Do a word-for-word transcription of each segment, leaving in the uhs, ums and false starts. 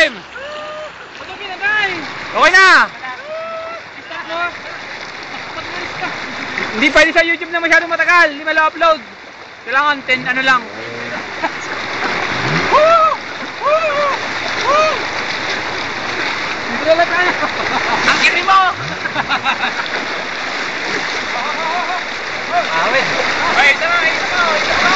game. Okay na. Hindi pwede sa YouTube na masyadong matagal. Hindi malo-upload. Kailangan ten ano lang. Ang kiri mo! Awit. Ay, ito na, ito na, ito na.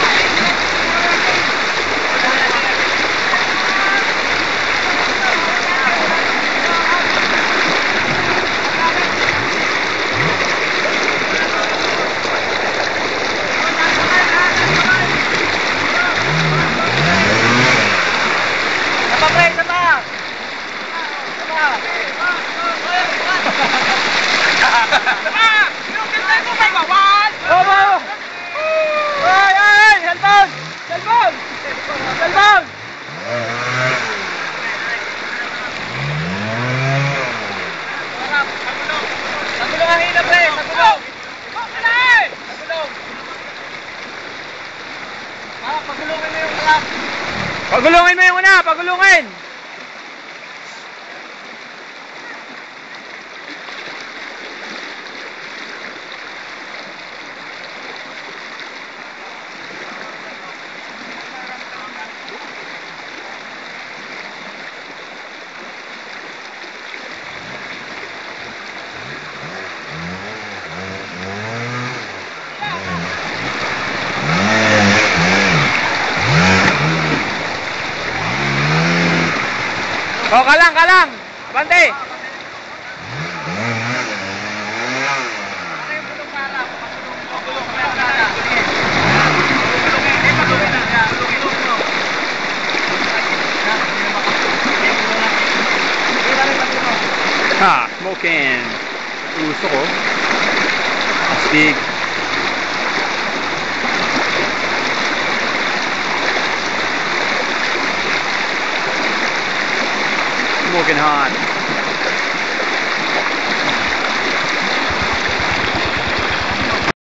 Apa pre, apa? Apa? Apa? Yung kita ko may bawan. Opo. Ay, ay, cellphone. Cellphone. Cellphone. Pagulong ang hina pre, pagulong. Pagulong. Ah, pagulungin mo yung truck. Pagulungin mo yung una, pagulungin. Oh, kalang, kalang. Abante. Ha, smoking. Uso ko. Astig. Smoking hot.